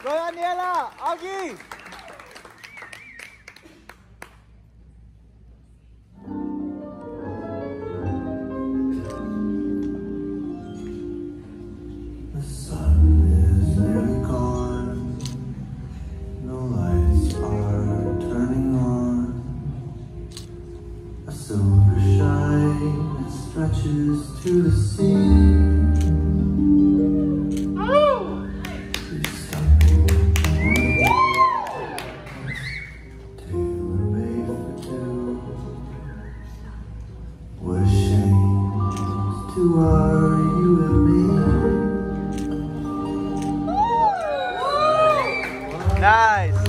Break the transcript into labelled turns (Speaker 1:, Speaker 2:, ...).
Speaker 1: Rồi Aniela, Augie.
Speaker 2: The sun is nearly gone. No lights are turning on. A silver shine that stretches to the sea. Who are you and me?
Speaker 1: Nice.